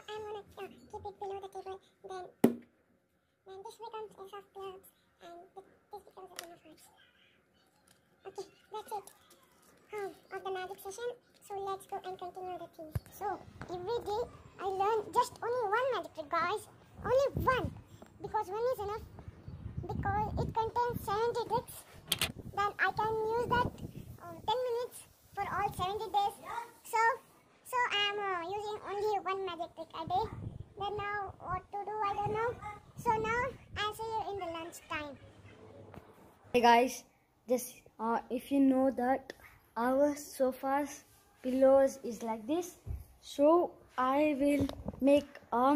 I'm gonna keep it below the table. Then this becomes a soft clubs, and this becomes a 10 of hearts. Okay, that's it. Of the magic session. So let's go and continue the theme. So every day I learn just only one magic trick, guys. Only one, because one is enough. Because it contains 70 tricks. Then I can use that 10 minutes for all 70 days. So I am using only one magic trick a day. Then now what to do, I don't know. So now I'll see you in the lunch time. Hey guys, just if you know that our sofa's pillows is like this, so I will make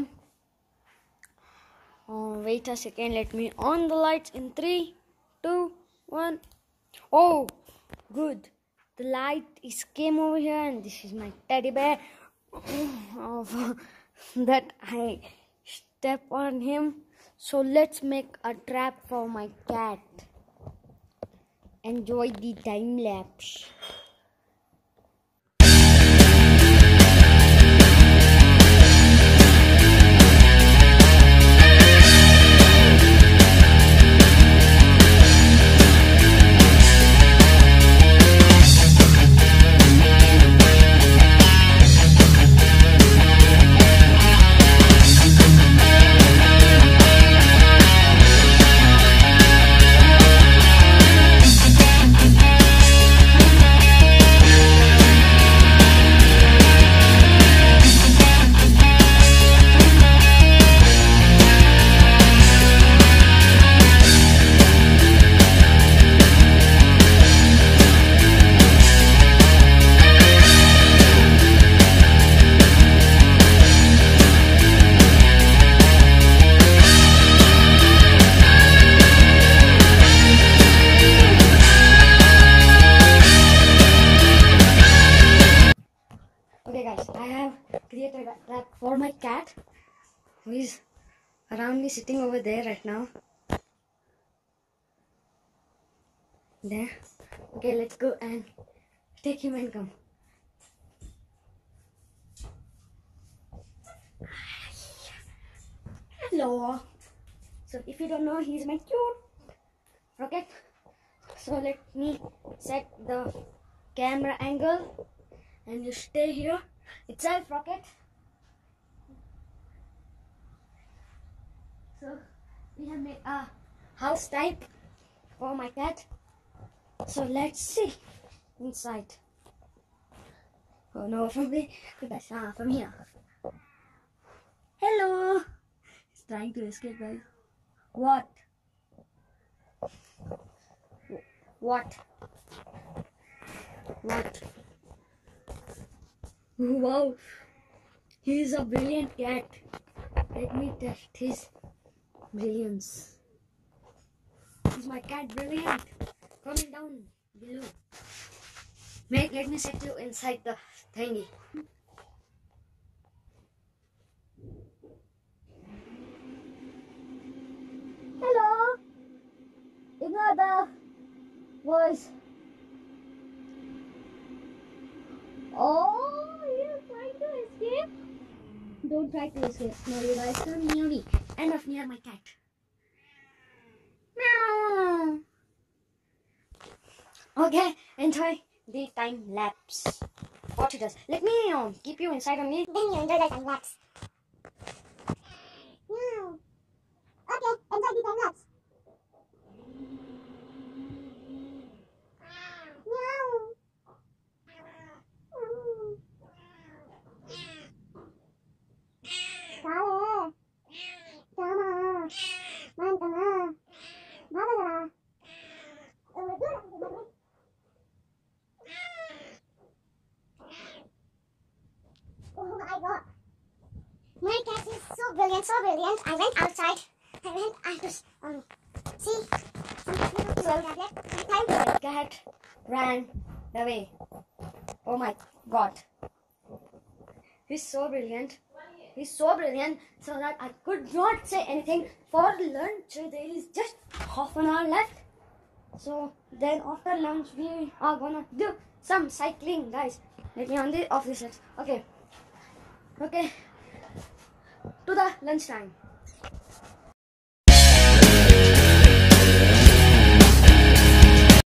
wait a second, let me on the lights in 3, 2, 1. Oh, good. The light is came over here, and this is my teddy bear. That I step on him. So let's make a trap for my cat. Enjoy the time lapse. Okay guys, I have created a trap for my cat, who is around me sitting over there right now. There. Okay, let's go and take him and come. Hello. So if you don't know, he's my cute Rocket. So let me set the camera angle. And you stay here itself, Rocket. So we have made a house type for my cat. So let's see inside. Oh no, from here. Hello. He's trying to escape, guys. What? Wow, he is a brilliant cat. Let me test his brilliance. Is my cat brilliant? Comment down below. Let me set you inside the thingy. Hello. Ignore the voice. Oh, you're trying to escape? Don't try to escape. No, you guys come near me. Enough near my cat. Meow. Okay, enjoy the time lapse. What it does. Let me keep you inside only. Then you enjoy the time lapse. Meow. Okay, enjoy the time lapse. Meow. Oh my god. My cat is so brilliant, so brilliant. I went outside. I just see some The cat ran away. Oh my god. He's so brilliant. He's so brilliant so that I could not say anything for lunch. There is just half an hour left. So then after lunch we are gonna do some cycling, guys. Let me on the off this. Okay. to the lunchtime.